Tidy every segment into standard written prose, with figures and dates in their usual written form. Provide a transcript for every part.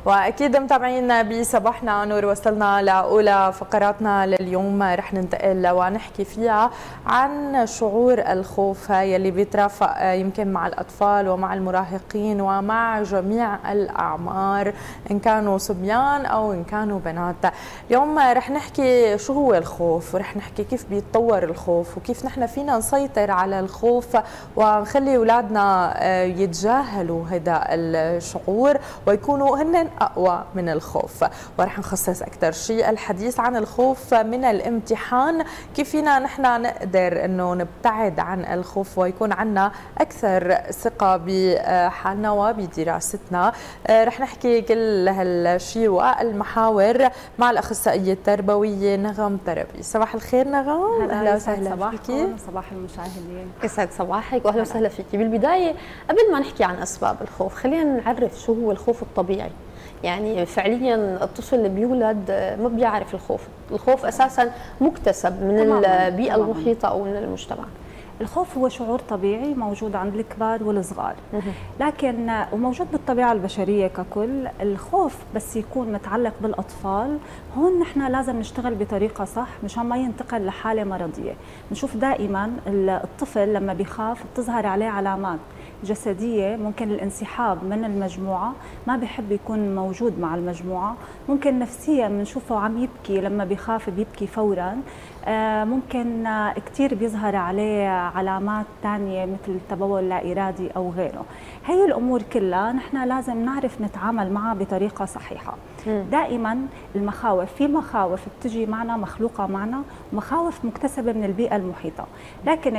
واكيد متابعينا بصباحنا نور، وصلنا لاولى فقراتنا لليوم. رح ننتقل ونحكي فيها عن شعور الخوف يلي بيترافق يمكن مع الاطفال ومع المراهقين ومع جميع الاعمار، ان كانوا صبيان او ان كانوا بنات. اليوم رح نحكي شو هو الخوف، ورح نحكي كيف بيتطور الخوف وكيف نحن فينا نسيطر على الخوف ونخلي اولادنا يتجاهلوا هذا الشعور ويكونوا هن أقوى من الخوف. ورح نخصص أكثر شيء الحديث عن الخوف من الامتحان، كيف فينا نحن نقدر أنه نبتعد عن الخوف ويكون عنا أكثر ثقة بحالنا وبدراستنا. رح نحكي كل هالشيء والمحاور مع الأخصائية التربوية نغم تربي. صباح الخير نغم، أهلا وسهلا فيكي. صباح المشاهدين، يسعد صباحك واهلا وسهلا فيكي. بالبدايه قبل ما نحكي عن اسباب الخوف خلينا نعرف شو هو الخوف الطبيعي. يعني فعليا الطفل اللي بيولد ما بيعرف الخوف، الخوف اساسا مكتسب من البيئه المحيطه او من المجتمع. الخوف هو شعور طبيعي موجود عند الكبار والصغار، لكن وموجود بالطبيعه البشريه ككل. الخوف بس يكون متعلق بالاطفال، هون نحن لازم نشتغل بطريقه صح مشان ما ينتقل لحاله مرضيه. بنشوف دائما الطفل لما بيخاف بتظهر عليه علامات جسدية، ممكن الانسحاب من المجموعة، ما بيحب يكون موجود مع المجموعة. ممكن نفسيا بنشوفه عم يبكي، لما بيخاف بيبكي فورا. ممكن كثير بيظهر عليه علامات ثانية مثل التبول لا إرادي أو غيره. هي الأمور كلها نحن لازم نعرف نتعامل معها بطريقة صحيحة. دائما المخاوف، في مخاوف بتجي معنا مخلوقة معنا، ومخاوف مكتسبة من البيئة المحيطة. لكن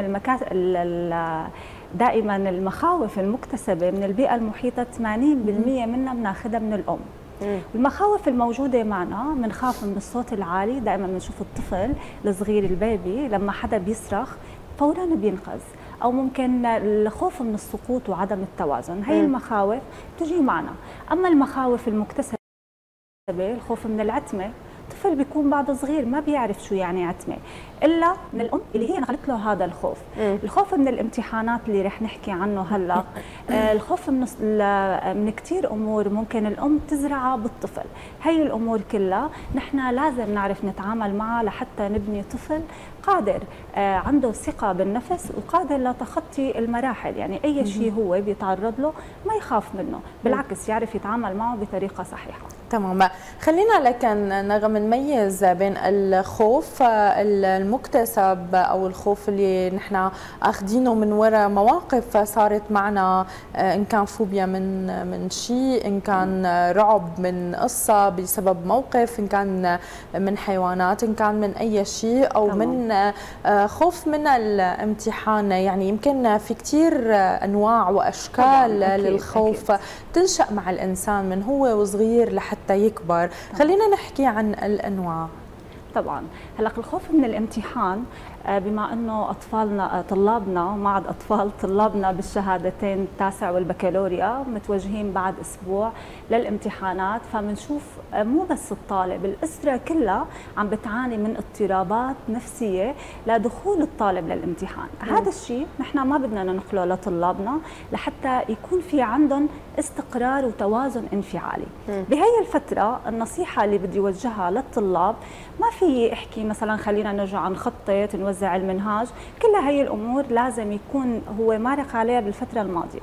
دائما المخاوف المكتسبة من البيئة المحيطة 80% منها بناخذها من الأم. المخاوف الموجودة معنا، بنخاف من الصوت العالي، دائما بنشوف الطفل الصغير البيبي لما حدا بيصرخ فورا بينقذ، أو ممكن الخوف من السقوط وعدم التوازن. هي المخاوف بتجي معنا. أما المخاوف المكتسبة، الخوف من العتمة، الطفل بيكون بعد صغير ما بيعرف شو يعني عتمة إلا من الأم اللي هي نقلت له هذا الخوف. الخوف من الامتحانات اللي رح نحكي عنه هلا، الخوف من كثير أمور ممكن الأم تزرعها بالطفل. هي الأمور كلها نحن لازم نعرف نتعامل معها لحتى نبني طفل قادر عنده ثقة بالنفس وقادر لتخطي المراحل. يعني أي شيء هو بيتعرض له ما يخاف منه، بالعكس يعرف يتعامل معه بطريقة صحيحة. تمام. خلينا لكن نغم نميز بين الخوف المكتسب او الخوف اللي نحن اخذينه من وراء مواقف صارت معنا، ان كان فوبيا من شيء، ان كان رعب من قصه بسبب موقف، ان كان من حيوانات، ان كان من اي شيء، او من خوف من الامتحان. يعني يمكن في كثير انواع واشكال للخوف تنشأ مع الانسان من هو وصغير لحتى يكبر. خلينا نحكي عن الانواع. طبعا هلا الخوف من الامتحان، بما انه اطفالنا طلابنا، ما عاد اطفال، طلابنا بالشهادتين التاسع والبكالوريا متوجهين بعد اسبوع للامتحانات، فبنشوف مو بس الطالب، الاسره كلها عم بتعاني من اضطرابات نفسيه لدخول الطالب للامتحان. هذا الشيء نحن ما بدنا ننقله لطلابنا لحتى يكون في عندهم استقرار وتوازن انفعالي. بهي الفتره النصيحه اللي بدي اوجهها للطلاب، ما في احكي مثلا خلينا نرجع نخطط نوزع المنهاج، كلها هي الامور لازم يكون هو مارق عليها بالفتره الماضيه.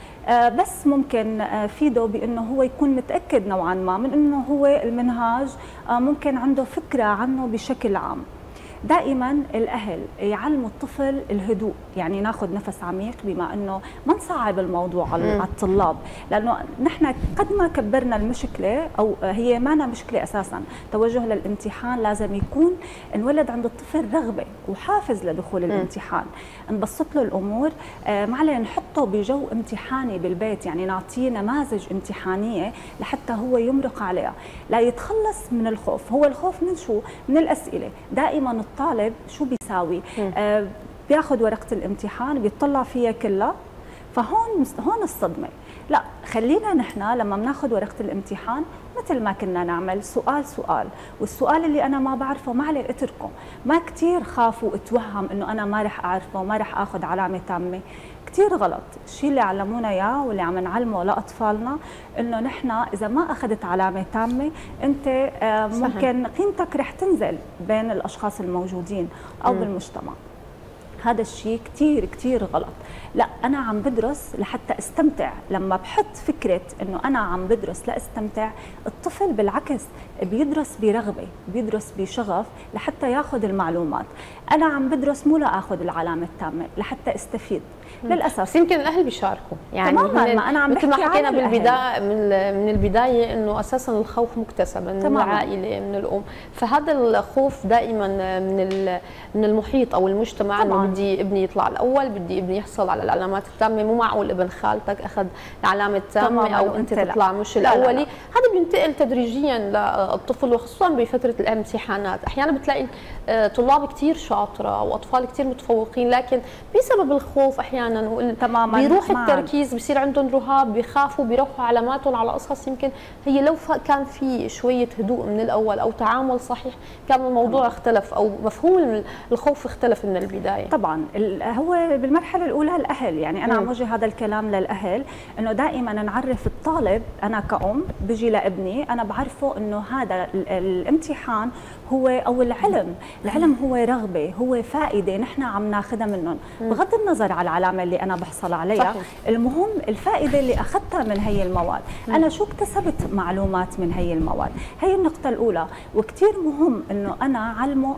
بس ممكن فيده بانه هو يكون متاكد نوعا ما من انه هو المنهاج ممكن عنده فكره عنه بشكل عام. دائما الاهل يعلموا الطفل الهدوء، يعني ناخذ نفس عميق، بما انه ما نصعب الموضوع على الطلاب، لانه نحن قد ما كبرنا المشكله او هي ما مشكله اساسا. توجه للامتحان لازم يكون انولد عند الطفل رغبه وحافز لدخول الامتحان، نبسط له الامور، ما عليه نحطه بجو امتحاني بالبيت، يعني نعطيه نماذج امتحانيه لحتى هو يمرق عليها، لا يتخلص من الخوف. هو الخوف من شو؟ من الاسئله. دائما الطالب شو بيساوي؟ بياخذ ورقه الامتحان بيطلع فيها كلها، فهون الصدمه. لا، خلينا نحن لما بناخذ ورقه الامتحان مثل ما كنا نعمل سؤال سؤال، والسؤال اللي انا ما بعرفه ما عليه اتركه. ما كثير خافوا اتوهم انه انا ما رح اعرفه وما رح اخذ علامه تامه. كثير غلط. الشيء اللي علمونا اياه واللي عم نعلمه لاطفالنا انه نحن اذا ما اخذت علامه تامه انت ممكن قيمتك رح تنزل بين الاشخاص الموجودين او بالمجتمع. هذا الشيء كثير كثير غلط. لا، انا عم بدرس لحتى استمتع. لما بحط فكره انه انا عم بدرس لاستمتع، الطفل بالعكس بيدرس برغبه، بيدرس بشغف لحتى ياخذ المعلومات. انا عم بدرس مو لاخذ العلامه التامه، لحتى استفيد. للاسف يمكن الاهل بيشاركوا، يعني تماما. ما انا عم مثل ما حكينا بالبدايه من البدايه انه اساسا الخوف مكتسب من العائله، من الام، فهذا الخوف دائما من المحيط او المجتمع. انه بدي ابني يطلع الاول، بدي ابني يحصل على العلامات التامه، مو معقول ابن خالتك اخذ العلامه التامه او انت تطلع مش الاولي. هذا بينتقل تدريجيا للطفل، وخصوصا بفتره الامتحانات. احيانا بتلاقي طلاب كثير شاطره واطفال كثير متفوقين، لكن بسبب الخوف احيانا بيروح التركيز، بصير عندهم رهاب، بيخافوا، بيروحوا علاماتهم على قصص يمكن هي لو كان في شويه هدوء من الاول او تعامل صحيح كان الموضوع اختلف، او مفهوم الخوف اختلف من البدايه. طبعا هو بالمرحله الاولى الاهل، يعني انا عم وجه هذا الكلام للاهل، انه دائما نعرف الطالب. انا كأم بجي لابني انا بعرفه انه هذا الامتحان هو او العلم هو رغبه، هو فائده نحن عم ناخذها منهم، بغض النظر على العلامه اللي انا بحصل عليها. صحيح. المهم الفائده اللي اخذتها من هي المواد. انا شو اكتسبت معلومات من هي المواد. هي النقطه الاولى. وكثير مهم انه انا علمه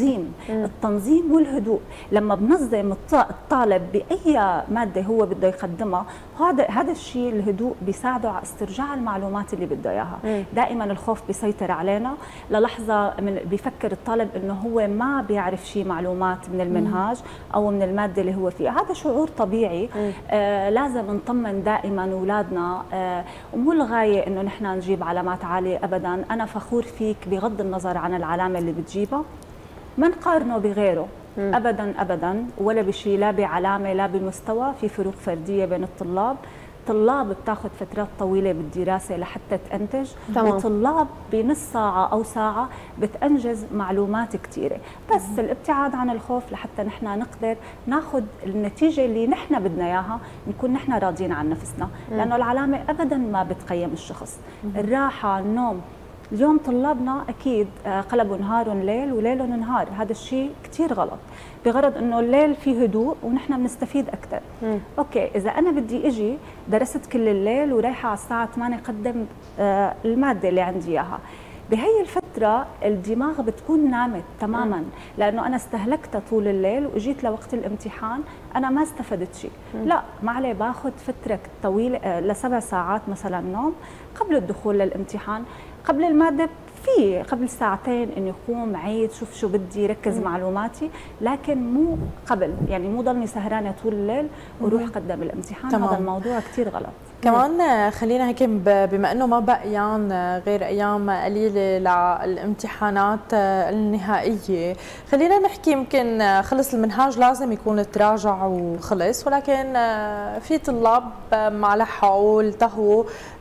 التنظيم والهدوء. لما بنظم الطالب باي ماده هو بده يقدمها، هذا الشيء الهدوء بيساعده على استرجاع المعلومات اللي بده اياها. دائما الخوف بيسيطر علينا للحظه، بيفكر الطالب انه هو ما بيعرف شيء معلومات من المنهاج او من الماده اللي هو فيها. هذا شعور طبيعي. لازم نطمن دائما اولادنا. ومو الغايه انه نحن نجيب علامات عاليه ابدا. انا فخور فيك بغض النظر عن العلامه اللي بتجيبها، ما نقارنه بغيره ابدا ابدا، ولا بشيء، لا بعلامه لا بمستوى. في فروق فرديه بين الطلاب. طلاب بتاخذ فترات طويله بالدراسه لحتى تنتج، وطلاب بنص ساعه او ساعه بتنجز معلومات كثيره. بس الابتعاد عن الخوف لحتى نحن نقدر ناخذ النتيجه اللي نحن بدنا اياها، نكون نحن راضيين عن نفسنا. لانه العلامه ابدا ما بتقيم الشخص. الراحه، النوم. اليوم طلابنا اكيد قلبوا نهارهم ليل وليلهم نهار. هذا الشيء كثير غلط، بغرض انه الليل فيه هدوء ونحن بنستفيد اكثر. اوكي، اذا انا بدي اجي درست كل الليل ورايحه على الساعه 8 اقدم الماده اللي عندي اياها، بهي الفترة الدماغ بتكون نامت تماما، لأنه أنا استهلكتها طول الليل وإجيت لوقت الامتحان أنا ما استفدت شيء. لا، ما عليه، باخذ فترة طويلة ل7 ساعات مثلا نوم قبل الدخول للامتحان. قبل المادة قبل ساعتين اني اقوم عيد شوف شو بدي ركز معلوماتي، لكن مو قبل، يعني مو ضلني سهرانه طول الليل وروح قدام الامتحان. تمام. هذا الموضوع كثير غلط. كمان خلينا هيك بما انه ما بقيان غير ايام قليله للامتحانات النهائيه، خلينا نحكي يمكن خلص المنهاج لازم يكون تراجع وخلص، ولكن في طلاب ما لحقوا التهوا،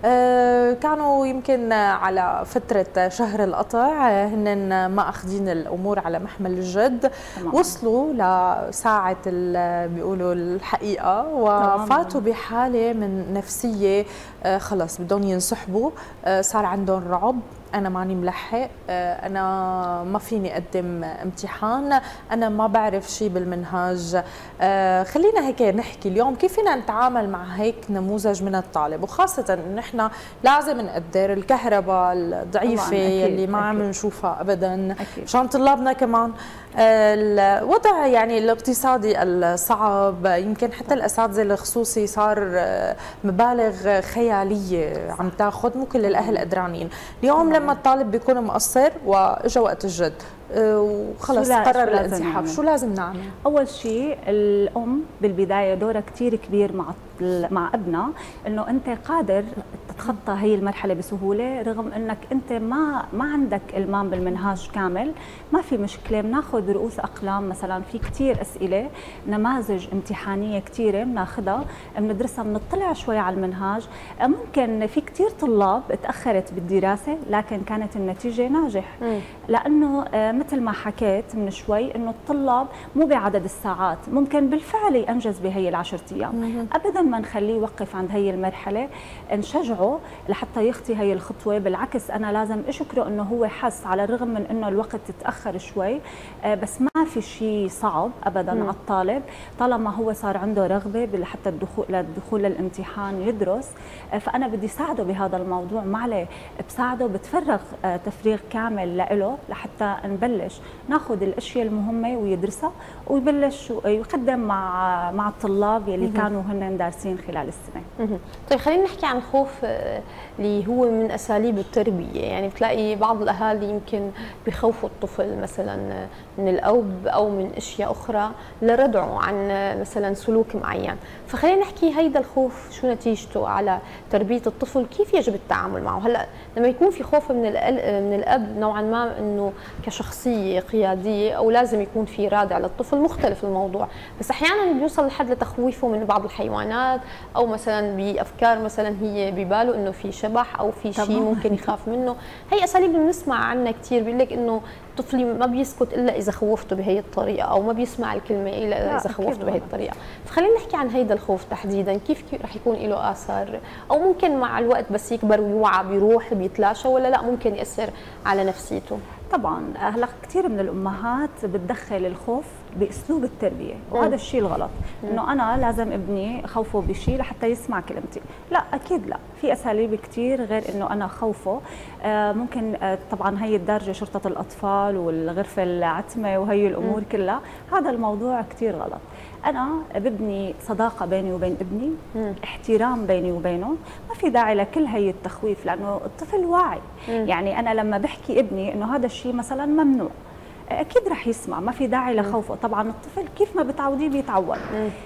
كانوا يمكن على فتره شهر القطع هن ما اخذين الامور على محمل الجد. وصلوا لساعه بيقولوا الحقيقه وفاتوا بحاله من نفسيه خلص بدهم ينسحبوا. صار عندهم رعب، أنا ماني ملحق، أنا ما فيني أقدم امتحان، أنا ما بعرف شيء بالمنهاج. خلينا هيك نحكي اليوم كيف فينا نتعامل مع هيك نموذج من الطالب، وخاصة إنه نحن لازم نقدر الكهرباء الضعيفة اللي ما عم نشوفها أبدا عشان طلابنا كمان. الوضع يعني الاقتصادي الصعب، يمكن حتى الأساتذة الخصوصي صار مبالغ خيالية عم تاخذ، مو كل الأهل قدرانين. اليوم لما الطالب بيكون مقصر واجا وقت الجد وخلص قرر الانسحاب، شو لازم نعمل؟ اول شيء الام بالبدايه دورها كثير كبير مع ابنها، انه انت قادر تتخطى هي المرحله بسهوله، رغم انك انت ما عندك المام بالمنهاج كامل، ما في مشكله، بناخذ رؤوس اقلام مثلا، في كثير اسئله نماذج امتحانيه كثيره بناخذها بندرسها، بنطلع شوي على المنهاج. ممكن في كثير طلاب تاخرت بالدراسه لكن كانت النتيجه ناجح، لانه مثل ما حكيت من شوي انه الطلاب مو بعدد الساعات، ممكن بالفعل ينجز بهي ال10 ايام، ابدا ما نخليه يوقف عند هي المرحله، نشجعه لحتى يخطي هي الخطوه. بالعكس انا لازم اشكره انه هو حس، على الرغم من انه الوقت تاخر شوي، بس ما في شيء صعب ابدا على الطالب طالما هو صار عنده رغبه لحتى الدخول للامتحان يدرس. فانا بدي ساعده بهذا الموضوع، ما عليه، بساعده، بتفرغ تفريغ كامل له لحتى نبلش ناخذ الاشياء المهمه ويدرسها ويبلش يقدم مع الطلاب يلي كانوا هن دارسين خلال السنه. طيب خلينا نحكي عن الخوف اللي هو من اساليب التربيه، يعني بتلاقي بعض الاهالي يمكن بخوفوا الطفل مثلا من الأب او من اشياء اخرى لردعه عن مثلا سلوك معين، فخلينا نحكي هيدا الخوف شو نتيجته على تربيه الطفل، كيف يجب التعامل معه؟ هلا لما يكون في خوف من الاب نوعا ما انه كشخصيه قياديه او لازم يكون في رادع للطفل، مختلف الموضوع، بس احيانا بيوصل لحد لتخويفه من بعض الحيوانات او مثلا بافكار مثلا هي بباله انه في شبح او في شيء ممكن يخاف منه. هي اساليب بنسمع عنها كثير، بيقول لك انه طفلي ما بيسكت الا اذا خوفته بهي الطريقه، او ما بيسمع الكلمه الا اذا خوفته بهي الطريقه. فخلينا نحكي عن هيدا الخوف تحديدا، كيف رح يكون له اثار، او ممكن مع الوقت بس يكبر ويوعى بيروح بيتلاشى، ولا لا ممكن ياثر على نفسيته؟ طبعا هلا كثير من الامهات بتدخل الخوف باسلوب التربيه، وهذا الشيء الغلط، انه انا لازم ابني خوفه بشيء لحتى يسمع كلمتي، لا اكيد لا، في اساليب كثير غير انه انا خوفه. ممكن طبعا هي الدارجه شرطه الاطفال والغرفه العتمه وهي الامور كلها، هذا الموضوع كثير غلط. انا ببني صداقه بيني وبين ابني، احترام بيني وبينه، ما في داعي لكل هي التخويف، لانه الطفل واعي. يعني انا لما بحكي ابني انه هذا الشيء مثلا ممنوع، اكيد رح يسمع، ما في داعي لخوفه. طبعا الطفل كيف ما بتعوديه بيتعود.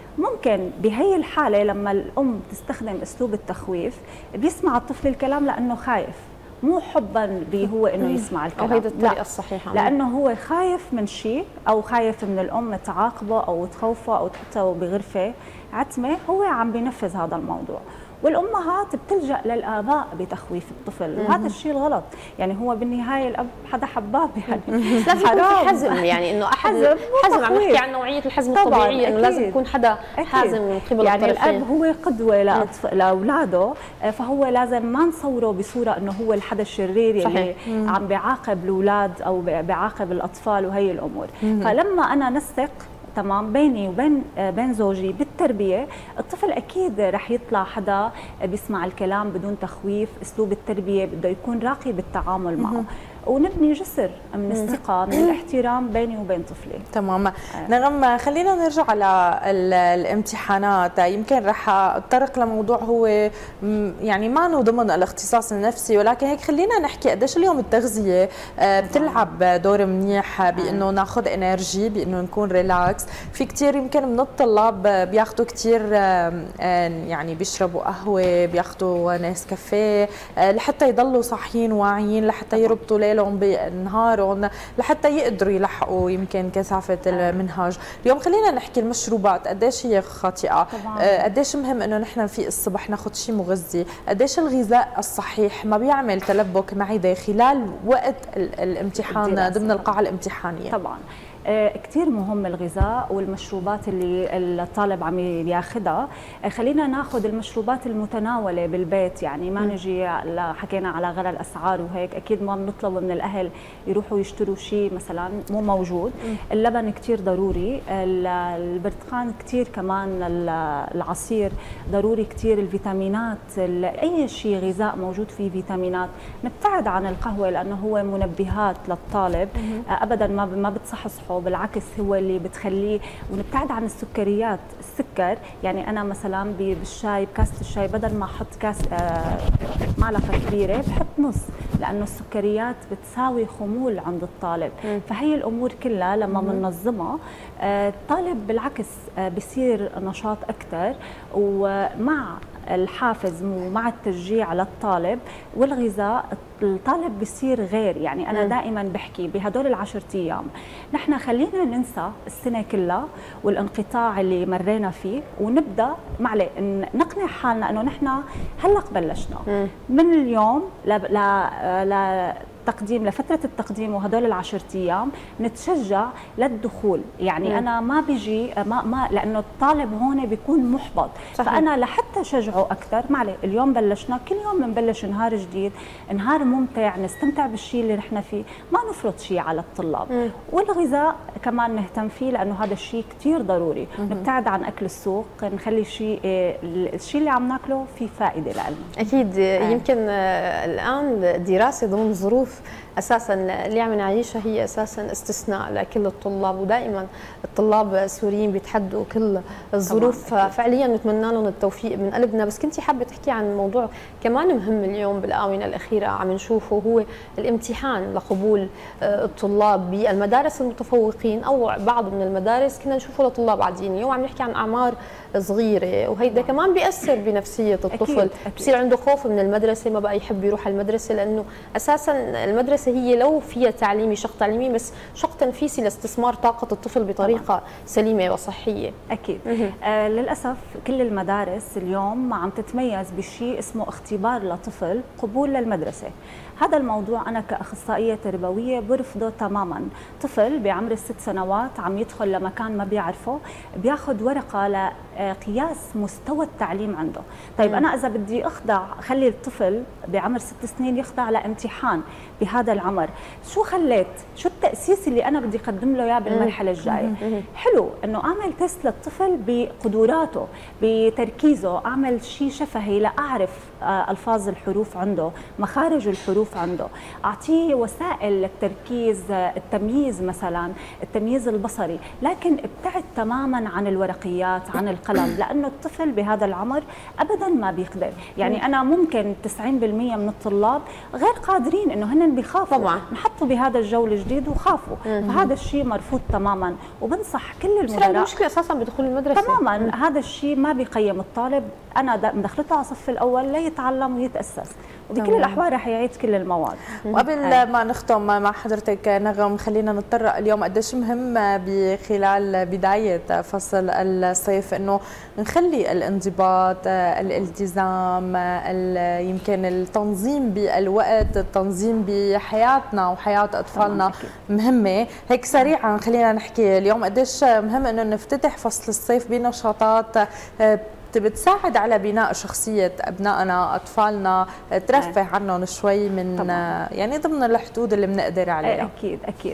ممكن بهي الحاله لما الام تستخدم اسلوب التخويف بيسمع الطفل الكلام لانه خايف، مو حبا به هو انه يسمع الكلام، هيدي الطريقه الصحيحه، لانه هو خايف من شيء، او خايف من الام تعاقبه او تخوفه او تحطه بغرفه عتمه، هو عم بينفذ هذا الموضوع. والامهات بتلجا للاباء بتخويف الطفل، وهذا الشيء الغلط. يعني هو بالنهايه الاب حدا حباب، يعني لازم يكون في حزم، يعني انه حزم عم نحكي عن نوعيه الحزم الطبيعيه، انه لازم يكون حدا حازم من قبل يعني الطرفين. الاب هو قدوه لاولاده، فهو لازم ما نصوره بصوره انه هو الحدا الشرير اللي عم بيعاقب الاولاد او بيعاقب الاطفال وهي الامور. فلما انا نسق تمام بيني وبين زوجي بالتربيه، الطفل اكيد رح يطلع حدا بيسمع الكلام بدون تخويف. اسلوب التربيه بده يكون راقي بالتعامل معه، ونبني جسر من الثقه من الاحترام بيني وبين طفلي. تماما. نغم، خلينا نرجع على الامتحانات. يمكن رح اتطرق لموضوع هو يعني ما انه ضمن الاختصاص النفسي، ولكن هيك خلينا نحكي قديش اليوم التغذيه بتلعب دور منيح بانه ناخذ انرجي، بانه نكون ريلاكس. في كثير يمكن من الطلاب بياخذوا كثير يعني بيشربوا قهوه، بياخذوا نسكافيه لحتى يضلوا صاحيين واعيين، لحتى يربطوا ليلهم بنهارهم، لحتى يقدروا يلحقوا يمكن كثافه المنهاج. اليوم خلينا نحكي المشروبات قديش هي خاطئه، قديش مهم انه نحن في الصبح ناخذ شيء مغذي، قديش الغذاء الصحيح ما بيعمل تلبك معده خلال وقت الامتحان ضمن القاعه الامتحانيه. طبعا كثير مهم الغذاء والمشروبات اللي الطالب عم ياخذها. خلينا ناخذ المشروبات المتناوله بالبيت، يعني ما نجي حكينا على غلاء الاسعار وهيك، اكيد ما بنطلب من الاهل يروحوا يشتروا شيء مثلا مو موجود. اللبن كثير ضروري، البرتقال كثير، كمان العصير ضروري كثير، الفيتامينات، اي شيء غذاء موجود فيه فيتامينات. نبتعد عن القهوه لانه هو منبهات للطالب، ابدا ما بتصحصحه، بالعكس هو اللي بتخليه. ونبتعد عن السكريات، السكر يعني انا مثلا بالشاي بكاسه الشاي بدل ما احط كاس معلقه كبيره بحط نص، لانه السكريات بتساوي خمول عند الطالب. فهي الامور كلها لما بننظمها الطالب بالعكس بصير نشاط اكثر، ومع الحافز ومع التشجيع للطالب والغذاء الطالب بصير غير. يعني انا دائما بحكي بهدول ال10 ايام نحن خلينا ننسى السنه كلها والانقطاع اللي مرينا فيه، ونبدا نقنع حالنا انه نحن هلا بلشنا من اليوم تقديم لفترة التقديم وهدول ال10 ايام نتشجع للدخول. يعني انا ما بيجي ما لانه الطالب هون بيكون محبط. صحيح. فانا لحتى شجعه اكثر اليوم بلشنا، كل يوم بنبلش نهار جديد، نهار ممتع، نستمتع بالشيء اللي نحن فيه، ما نفرض شيء على الطلاب. والغذاء كمان نهتم فيه لانه هذا الشيء كثير ضروري. نبتعد عن اكل السوق، نخلي الشيء اللي عم ناكله فيه فائده لنا. اكيد. يمكن الان دراسه ضمن ظروف اساسا اللي عم نعيشها هي اساسا استثناء لكل الطلاب، ودائما الطلاب السوريين بيتحدوا كل الظروف. فعليا نتمنى لهم التوفيق من قلبنا. بس كنتي حابه تحكي عن موضوع كمان مهم اليوم بالاونه الاخيره عم نشوفه، هو الامتحان لقبول الطلاب بالمدارس المتفوقين او بعض من المدارس كنا نشوفه لطلاب عاديين. اليوم عم نحكي عن اعمار صغيره، وهيدا كمان بيأثر بنفسيه الطفل. بصير عنده خوف من المدرسه، ما بقى يحب يروح المدرسه، لانه اساسا المدرسه هي لو فيها تعليمي شق تعليمي بس شق تنفيسي لاستثمار طاقه الطفل بطريقه سليمه وصحيه. اكيد. للاسف كل المدارس اليوم عم تتميز بشيء اسمه اختبار لطفل قبول للمدرسه. هذا الموضوع انا كاخصائيه تربويه برفضه تماما. طفل بعمر ال6 سنوات عم يدخل لمكان ما بيعرفه، بياخذ ورقه لقياس مستوى التعليم عنده. طيب انا اذا بدي خلي الطفل بعمر 6 سنين يخضع لامتحان بهذا العمر، شو التاسيس اللي انا بدي اقدم له اياه بالمرحله الجايه؟ حلو انه اعمل تيست للطفل بقدراته، بتركيزه، اعمل شيء شفهي لاعرف الفاظ الحروف عنده، مخارج الحروف عنده، اعطيه وسائل للتركيز، التمييز مثلا، التمييز البصري، لكن ابتعد تماما عن الورقيات، عن القلم، لانه الطفل بهذا العمر ابدا ما بيقدر. يعني انا ممكن 90% من الطلاب غير قادرين، انه هن بيخافوا طبعا نحطوا بهذا الجو الجديد وخافوا. فهذا الشيء مرفوض تماما، وبنصح كل المدراء مشكله اساسا بدخول المدرسه تماما. هذا الشيء ما بيقيم الطالب، انا مدخلته على الصف الاول ليتعلم ويتاسس، وبكل الاحوال رح يعيد كل المواد. وقبل ما نختم مع حضرتك نغم، خلينا نتطرق اليوم قديش مهم بخلال بدايه فصل الصيف انه نخلي الانضباط، الالتزام، يمكن التنظيم بالوقت، التنظيم بحياتنا وحياه اطفالنا مهمه. هيك سريعا خلينا نحكي اليوم قديش مهم انه نفتتح فصل الصيف بنشاطات بتساعد على بناء شخصية أبنائنا، أطفالنا، ترفه عنهم شوي من طبعا. يعني ضمن الحدود اللي بنقدر عليها. أكيد.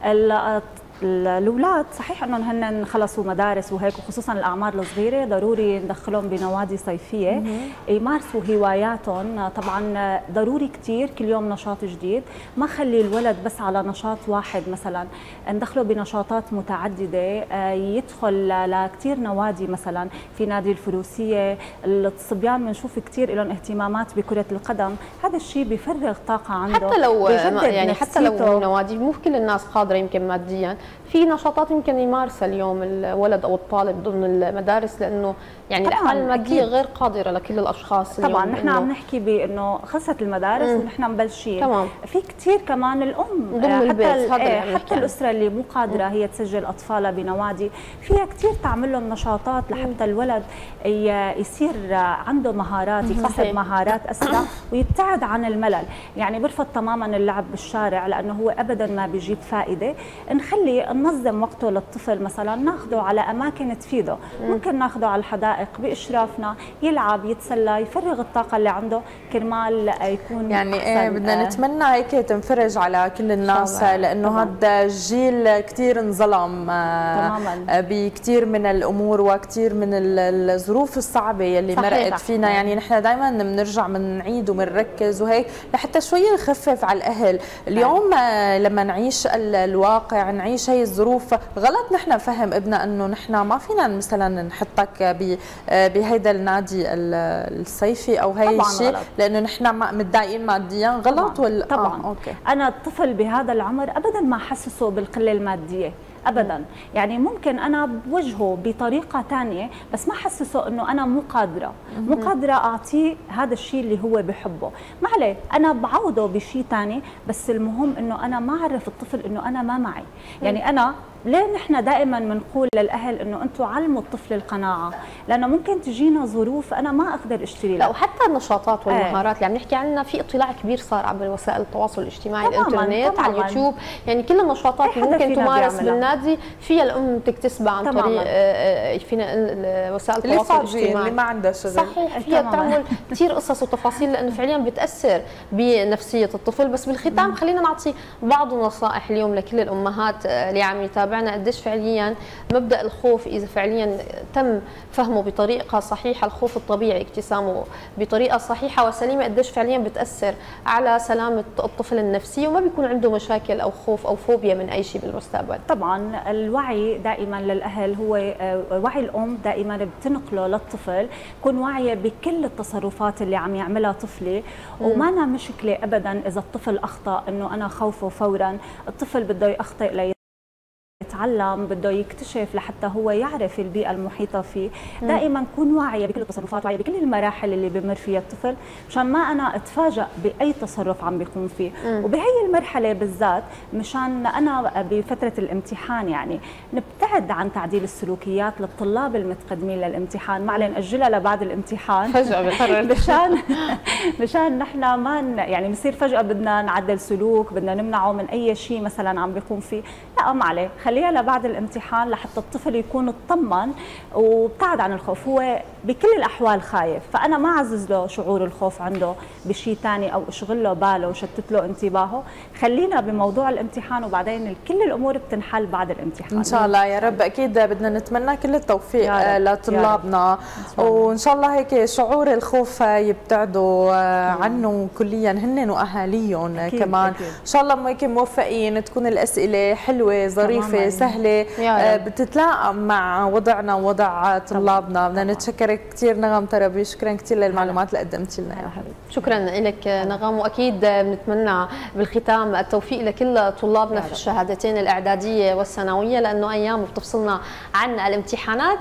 الاولاد صحيح انهم هن خلصوا مدارس وهيك، وخصوصا الاعمار الصغيره ضروري ندخلهم بنوادي صيفيه يمارسوا هواياتهم. طبعا ضروري كثير كل يوم نشاط جديد، ما خلي الولد بس على نشاط واحد، مثلا ندخله بنشاطات متعدده، يدخل لكثير نوادي، مثلا في نادي الفروسيه، الصبيان بنشوف كثير لهم اهتمامات بكره القدم، هذا الشيء بيفرغ طاقه عنده. حتى لو يعني حتى لو نوادي مو كل الناس قادره يمكن ماديا، في نشاطات يمكن يمارسها اليوم الولد او الطالب ضمن المدارس، لانه يعني الاحوال الماديه غير قادره لكل الاشخاص طبعا. نحن عم نحكي بانه خلصت المدارس ونحن مبلشين. تمام. في كثير كمان الام حتى الاسره اللي مو قادره هي تسجل اطفالها بنوادي، فيها كثير تعمل لهم نشاطات لحتى الولد يصير عنده مهارات، يكتسب مهارات اسرع ويبتعد عن الملل. يعني برفض تماما اللعب بالشارع لانه هو ابدا ما بيجيب فائده. نخلي ننظم وقته للطفل، مثلا ناخذه على اماكن تفيده، ممكن ناخذه على الحدائق باشرافنا، يلعب، يتسلى، يفرغ الطاقه اللي عنده كرمال يكون يعني بدنا نتمنى هيك تنفرج على كل الناس، لانه هذا الجيل كثير انظلم بكثير من الامور وكثير من الظروف الصعبه يلي مرقت فينا. يعني نحن دائما بنرجع بنعيد وبنركز وهيك لحتى شوي نخفف على الاهل. اليوم لما نعيش الواقع، نعيش فيش هي الظروف، غلط نحن نفهم ابننا انه نحن ما فينا مثلا نحطك بهيدا النادي الصيفي او هي الشيء لانه نحن متضايقين ماديا، غلط ولا؟ طبعا أوكي. انا الطفل بهذا العمر ابدا ما حسسه بالقله الماديه ابدا، يعني ممكن انا بوجهه بطريقه ثانيه بس ما حسسه انه انا مو قادره اعطيه هذا الشيء اللي هو بحبه، ما عليه انا بعوضه بشيء ثاني، بس المهم انه انا ما اعرف الطفل انه انا ما معي. يعني انا ليه نحن دائما بنقول للاهل انه انتم علموا الطفل القناعه، لانه ممكن تجينا ظروف انا ما اقدر اشتري لا، وحتى النشاطات والمهارات اللي عم نحكي عنها في اطلاع كبير صار عبر وسائل التوصل الاجتماعي، الانترنت، على اليوتيوب، يعني كل النشاطات اللي ممكن تمارس بالنادي فيها الام تكتسبها عن طريق فينا وسائل التواصل الاجتماعي اللي ما عندها شغل. صحيح، فيها تعمل كثير قصص وتفاصيل لانه فعليا بتاثر بنفسيه الطفل. بس بالختام خلينا نعطي بعض النصائح اليوم لكل الامهات اللي عم يتابعنا، قديش فعليا مبدا الخوف اذا فعليا تم فهمه بطريقه صحيحه، الخوف الطبيعي اكتسامه بطريقه صحيحه وسليمه، قديش فعليا بتاثر على سلامه الطفل النفسيه وما بيكون عنده مشاكل او خوف او فوبيا من اي شيء بالمستقبل. طبعا الوعي دائما للاهل هو وعي الام دائما بتنقله للطفل، كون واعيه بكل التصرفات اللي عم يعملها طفلي، وما أنا مشكله ابدا اذا الطفل اخطا انه انا خوفه فورا، الطفل بده يخطئ يتعلم، بده يكتشف لحتى هو يعرف البيئة المحيطة فيه. دائما كون واعية بكل التصرفات، واعية بكل المراحل اللي بمر فيها الطفل، مشان ما أنا أتفاجأ بأي تصرف عم بيقوم فيه. وبهي المرحلة بالذات مشان أنا بفترة الامتحان يعني نبتعد عن تعديل السلوكيات للطلاب المتقدمين للامتحان، ما علينا نأجلها لبعد الامتحان فجأة بقرر مشان نحن ما يعني بصير فجأة بدنا نعدل سلوك، بدنا نمنعه من أي شيء مثلا عم بيقوم فيه، لا ما عليه، خليها لبعد الامتحان لحتى الطفل يكون اطمن وابتعد عن الخوف. هو بكل الاحوال خايف، فانا ما اعزز له شعور الخوف عنده بشيء ثاني او اشغل له باله وشتت له انتباهه، خلينا بموضوع الامتحان وبعدين كل الامور بتنحل بعد الامتحان. ان شاء الله يا رب. اكيد بدنا نتمنى كل التوفيق لطلابنا، وان شاء الله هيك شعور الخوف يبتعدوا عنه كليا هن واهاليهم كمان. أكيد. ان شاء الله هيك موفقين، تكون الاسئله حلوه ظريفه سهله بتتلائم مع وضعنا ووضع طلابنا. بدنا نتشكرك كثير نغم ترابي، شكرا كثير للمعلومات اللي قدمتي لنا يا حبيبي. شكرا لك نغم، واكيد بنتمنى بالختام التوفيق لكل طلابنا في الشهادتين الاعداديه والثانويه، لانه ايام بتفصلنا عن الامتحانات.